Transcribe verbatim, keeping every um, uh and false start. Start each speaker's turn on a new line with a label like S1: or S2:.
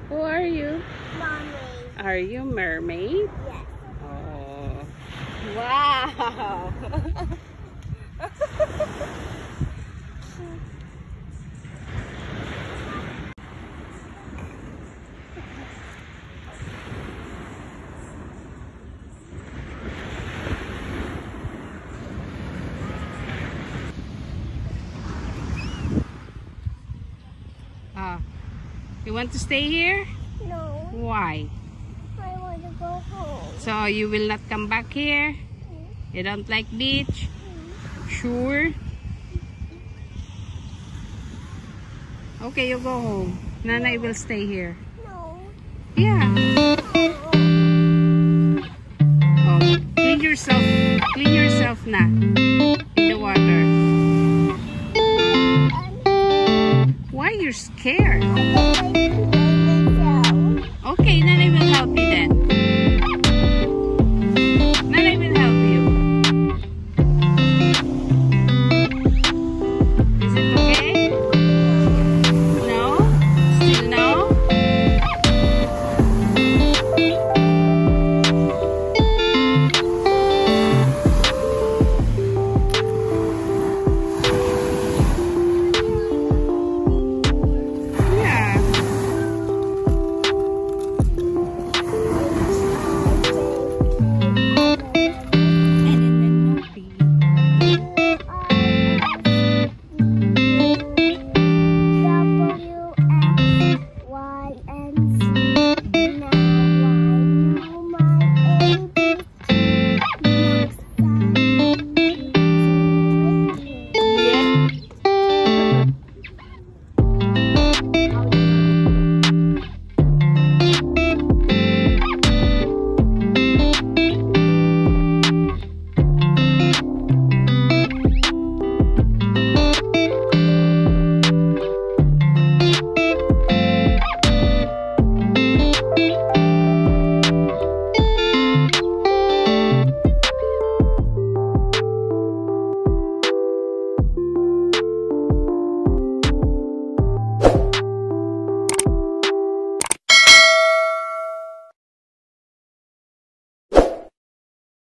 S1: Who are you?
S2: Mommy.
S1: Are you mermaid?
S2: Yes.
S1: Oh. Wow. Ah, you want to stay here?
S2: No.
S1: Why?
S2: I want to go home.
S1: So you will not come back here? You don't like beach? Sure? Okay, you go home. Nanay will stay here.
S2: No.
S1: Yeah. Oh, clean yourself. Clean yourself na. In the water. Why you're scared?
S2: I think I can play myself.
S1: Okay, Nanay will